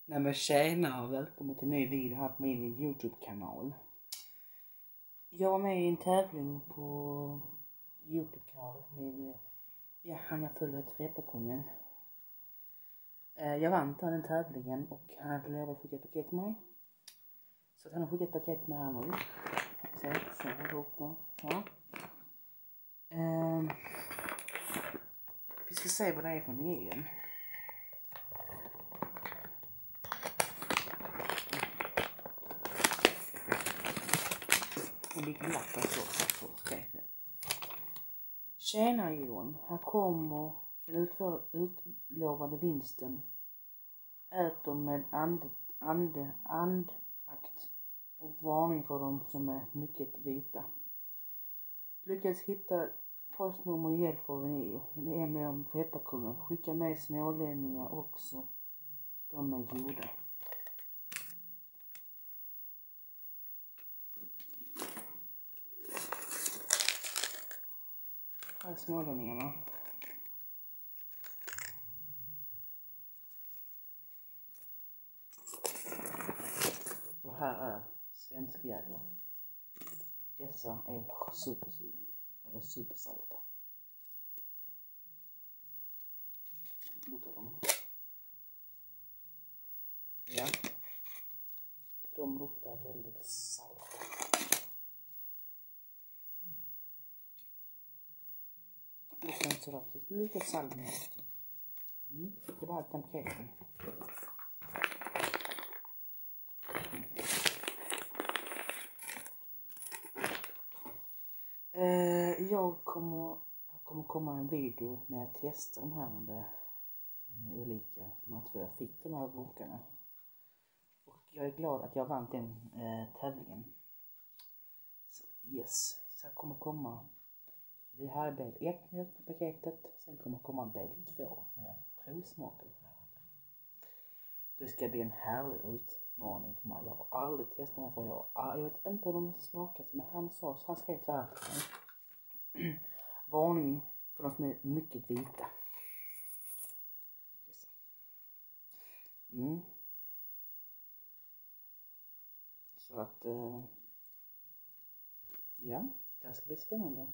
Nej men tjena och välkommen till en ny video här på min YouTube-kanal. Jag var med i en tävling på YouTube-kanal med han jag följer till Repakungen. Jag vann den tävlingen och han hade lovat att skicka ett paket till mig. Så han har skickat ett paket till mig här nu. Så håller upp det. Så. Vi ska se vad det är från egen. En liten lapp så ska jag se. Tjena Johan, här kommer den utlovade vinsten. Äter med andakt och varning för dem som är mycket vita. Lyckas hitta postnummer och hjälp av ni är med om Repakungen. Skicka med smålänningar också. De är goda. Här är smålänningarna. Och här är svenskjävlar. Dessa är supersura. Eller supersalta. Luktar dem. Ja. De luktar väldigt salta. Lite salt med. Det var allt den paketen. Jag kommer komma en video när jag testar de här olika, de här två jag fick de här burkarna. Och jag är glad att jag vann den tävlingen. Så yes, så jag kommer komma. Det här är del 1 med paketet. Sen kommer komma del 2 när jag provsmakar det här. Det ska bli en härlig utmaning för mig. Jag har aldrig testat den för jag vet inte hur de smakar. Men han skrev så här. Varning för de som är mycket vita. Så att ja, det här ska bli spännande.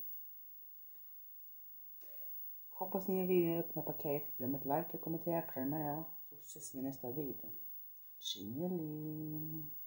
Hoppas ni vill öppna paket. Glöm att like, kommentera, prenumerera. Så ses vi i nästa video. Tjingeling!